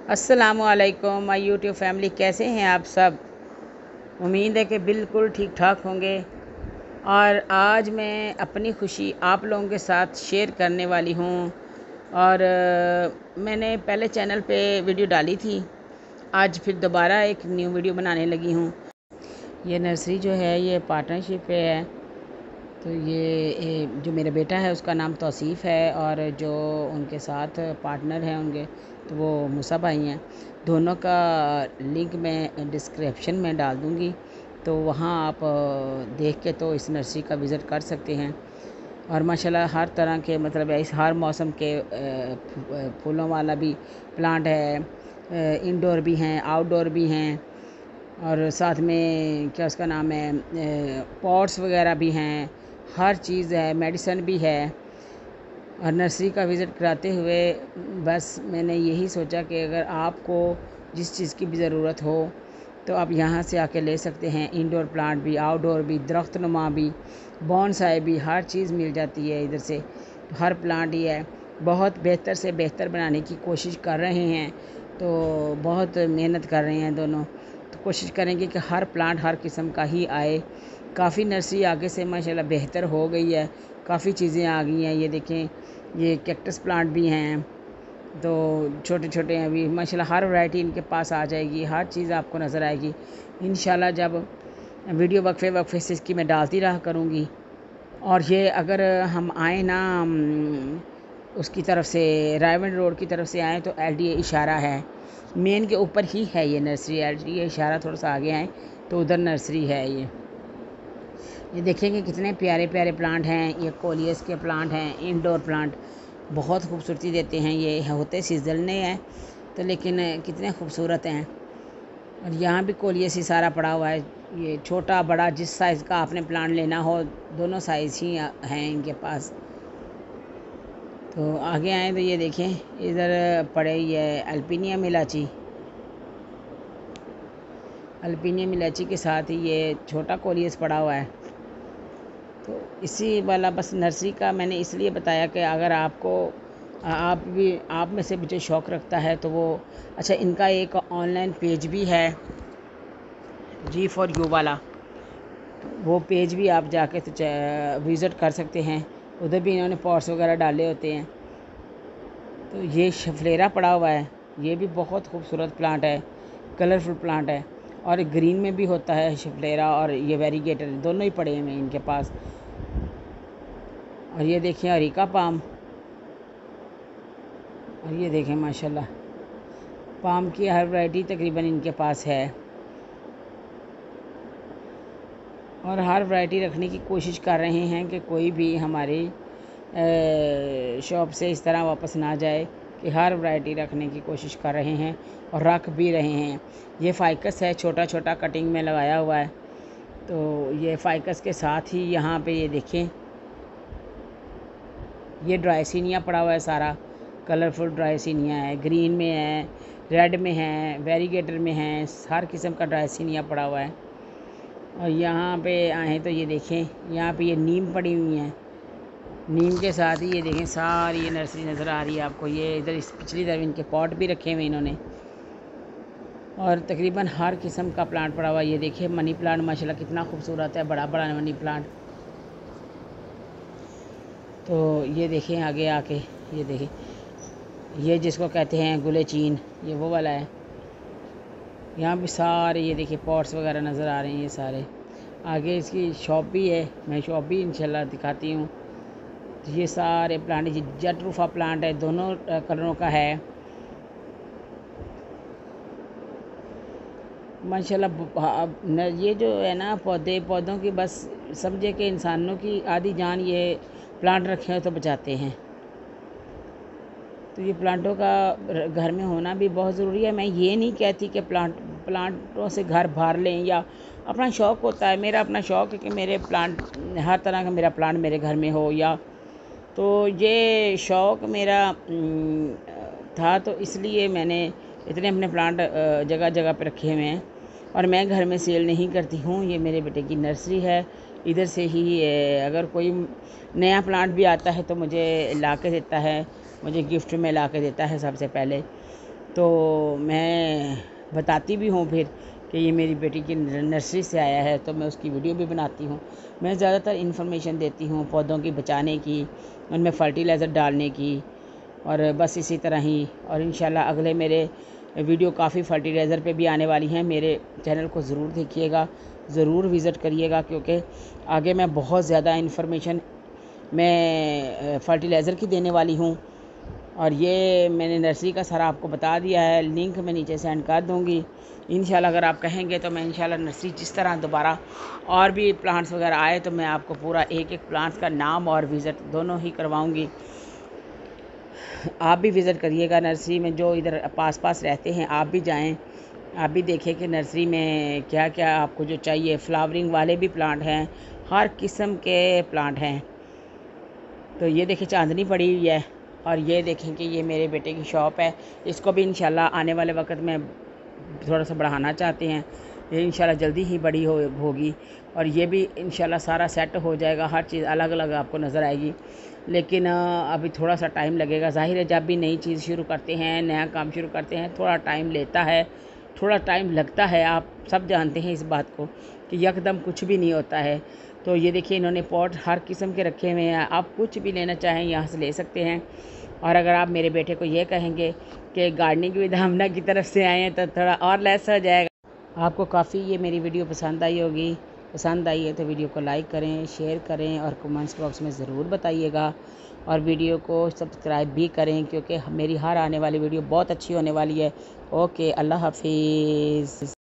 अस्सलामुअलैकुम my YouTube family, कैसे हैं आप सब। उम्मीद है कि बिल्कुल ठीक ठाक होंगे। और आज मैं अपनी खुशी आप लोगों के साथ शेयर करने वाली हूँ। और मैंने पहले चैनल पे वीडियो डाली थी, आज फिर दोबारा एक न्यू वीडियो बनाने लगी हूँ। ये नर्सरी जो है ये पार्टनरशिप पे है। तो ये जो मेरा बेटा है उसका नाम तौसीफ़ है, और जो उनके साथ पार्टनर हैं उनके, तो वो मूसा भाई हैं। दोनों का लिंक मैं डिस्क्रिप्शन में डाल दूँगी, तो वहाँ आप देख के तो इस नर्सरी का विज़िट कर सकते हैं। और माशाल्लाह हर तरह के, मतलब इस हर मौसम के फूलों वाला भी प्लांट है, इंडोर भी हैं, आउटडोर भी हैं, और साथ में क्या उसका नाम है, पॉट्स वगैरह भी हैं, हर चीज़ है, मेडिसन भी है। और नर्सरी का विज़िट कराते हुए बस मैंने यही सोचा कि अगर आपको जिस चीज़ की भी ज़रूरत हो तो आप यहाँ से आके ले सकते हैं। इंडोर प्लांट भी, आउटडोर भी, दरख्त नुमा भी, बॉन्साई भी, हर चीज़ मिल जाती है इधर से। तो हर प्लांट ही है, बहुत बेहतर से बेहतर बनाने की कोशिश कर रहे हैं। तो बहुत मेहनत कर रहे हैं दोनों। तो कोशिश करेंगे कि हर प्लांट हर किस्म का ही आए। काफ़ी नर्सरी आगे से माशाल्लाह बेहतर हो गई है, काफ़ी चीज़ें आ गई हैं। ये देखें, ये कैक्टस प्लांट भी हैं, तो छोटे छोटे हैं अभी माशाल्लाह। हर वैरायटी इनके पास आ जाएगी, हर चीज़ आपको नज़र आएगी इंशाल्लाह। जब वीडियो वक्फे वक्फे से इसकी मैं डालती रहा करूँगी। और ये अगर हम आए ना उसकी तरफ से, रायवन रोड की तरफ से आए तो LDA इशारा है, मेन के ऊपर ही है ये नर्सरी। LDA इशारा थोड़ा सा आगे आए तो उधर नर्सरी है। ये देखेंगे कितने प्यारे प्यारे प्लांट हैं। ये कोलियस के प्लांट हैं, इंडोर प्लांट, बहुत खूबसूरती देते हैं। ये होते सीजनल हैं तो लेकिन कितने खूबसूरत हैं। और यहाँ भी कोलियस ही सारा पड़ा हुआ है। ये छोटा बड़ा जिस साइज़ का आपने प्लांट लेना हो, दोनों साइज़ ही हैं इनके पास। तो आगे आए तो ये देखें, इधर पड़े ये अल्पीनियम इलायची। अल्पीनियम इलायची के साथ ही ये छोटा कोलियस पड़ा हुआ है। तो इसी वाला बस नर्सरी का मैंने इसलिए बताया कि अगर आपको आप में से भी जो शौक़ रखता है तो वो अच्छा, इनका एक ऑनलाइन पेज भी है, G4U वाला। वो पेज भी आप जाके तो विज़िट कर सकते हैं। उधर भी इन्होंने पॉट्स वगैरह डाले होते हैं। तो ये शफलेरा पड़ा हुआ है, ये भी बहुत खूबसूरत प्लांट है, कलरफुल प्लांट है। और ग्रीन में भी होता है शफलेरा, और ये वेरीगेटर दोनों ही पड़े हुए हैं इनके पास। और ये देखें अरीका पाम, और ये देखें माशाल्लाह पाम की हर वैरायटी तकरीबन इनके पास है। और हर वैरायटी रखने की कोशिश कर रहे हैं कि कोई भी हमारी शॉप से इस तरह वापस ना जाए, कि हर वैरायटी रखने की कोशिश कर रहे हैं और रख भी रहे हैं। ये फाइकस है, छोटा छोटा कटिंग में लगाया हुआ है। तो ये फाइकस के साथ ही यहाँ पे ये देखें, ये ड्राइसिनिया पड़ा हुआ है सारा, कलरफुल ड्राइसिनिया है, ग्रीन में है, रेड में है, वेरीगेटर में है, हर किस्म का ड्राइसिनिया पड़ा हुआ है। और यहाँ पे आए तो ये देखें, यहाँ पे ये नीम पड़ी हुई हैं, नीम के साथ ही ये देखें सारी ये नर्सरी नज़र आ रही है आपको। ये इधर इस पिछली तरफ इनके पॉट भी रखे हुए इन्होंने, और तकरीबन हर किस्म का प्लांट पड़ा हुआ है। ये देखिए मनी प्लांट माशाल्लाह कितना खूबसूरत है, बड़ा बड़ा मनी प्लांट। तो ये देखें आगे आके, ये देखें, ये जिसको कहते हैं गुले चीन, ये वो वाला है। यहाँ भी सारे ये देखिए पॉट्स वगैरह नज़र आ रहे हैं ये सारे। आगे इसकी शॉप भी है, मैं शॉप भी इंशाल्लाह दिखाती हूँ। तो ये सारे प्लांट, ये जेट रूफा प्लांट है, दोनों कलरों का है माशाल्लाह। ये जो है ना पौधों की, बस समझे कि इंसानों की आधी जान ये प्लांट रखे हो तो बचाते हैं। तो ये प्लांटों का घर में होना भी बहुत ज़रूरी है। मैं ये नहीं कहती कि प्लांटों से घर भर लें, या अपना शौक़ होता है, मेरा अपना शौक़ है कि मेरे प्लांट, हर तरह का मेरा प्लांट मेरे घर में हो। या तो ये शौक़ मेरा था, तो इसलिए मैंने इतने अपने प्लांट जगह जगह पे रखे हुए हैं। और मैं घर में सेल नहीं करती हूँ, ये मेरे बेटे की नर्सरी है, इधर से ही अगर कोई नया प्लांट भी आता है तो मुझे ला के देता है, मुझे गिफ्ट में ला के देता है सबसे पहले। तो मैं बताती भी हूँ फिर कि ये मेरी बेटी की नर्सरी से आया है, तो मैं उसकी वीडियो भी बनाती हूँ। मैं ज़्यादातर इन्फॉर्मेशन देती हूँ पौधों की बचाने की, उनमें फर्टिलाइज़र डालने की, और बस इसी तरह ही। और इंशाल्लाह अगले मेरे वीडियो काफ़ी फर्टिलाइज़र पे भी आने वाली हैं। मेरे चैनल को ज़रूर देखिएगा, ज़रूर विज़िट करिएगा, क्योंकि आगे मैं बहुत ज़्यादा इन्फॉर्मेशन मैं फर्टिलाइज़र की देने वाली हूँ। और ये मैंने नर्सरी का सारा आपको बता दिया है, लिंक मैं नीचे सेंड कर दूँगी। इंशाल्लाह अगर आप कहेंगे तो मैं इंशाल्लाह नर्सरी जिस तरह दोबारा और भी प्लांट्स वगैरह आए तो मैं आपको पूरा एक एक प्लांट्स का नाम और विज़िट दोनों ही करवाऊँगी। आप भी विज़िट करिएगा नर्सरी में, जो इधर पास पास रहते हैं आप भी जाएं, आप भी देखें कि नर्सरी में क्या क्या आपको जो चाहिए। फ्लावरिंग वाले भी प्लांट हैं, हर किस्म के प्लांट हैं। तो ये देखिए चांदनी पड़ी हुई है, और ये देखें कि ये मेरे बेटे की शॉप है। इसको भी इंशाल्लाह आने वाले वक्त में थोड़ा सा बढ़ाना चाहते हैं। ये इंशाल्लाह जल्दी ही बड़ी होगी, और ये भी इंशाल्लाह सारा सेट हो जाएगा, हर चीज़ अलग अलग आपको नज़र आएगी। लेकिन अभी थोड़ा सा टाइम लगेगा। ज़ाहिर है जब भी नई चीज़ शुरू करते हैं, नया काम शुरू करते हैं, थोड़ा टाइम लेता है, थोड़ा टाइम लगता है। आप सब जानते हैं इस बात को कि यकदम कुछ भी नहीं होता है। तो ये देखिए इन्होंने पॉट हर किस्म के रखे हुए हैं, आप कुछ भी लेना चाहें यहाँ से ले सकते हैं। और अगर आप मेरे बेटे को ये कहेंगे कि गार्डनिंग विद हमना की तरफ से आए हैं तो थोड़ा और लेस हो जाएगा। आपको काफ़ी ये मेरी वीडियो पसंद आई होगी। पसंद आई है तो वीडियो को लाइक करें, शेयर करें, और कमेंट्स बॉक्स में ज़रूर बताइएगा। और वीडियो को सब्सक्राइब भी करें, क्योंकि मेरी हर आने वाली वीडियो बहुत अच्छी होने वाली है। ओके, अल्लाह हाफिज़।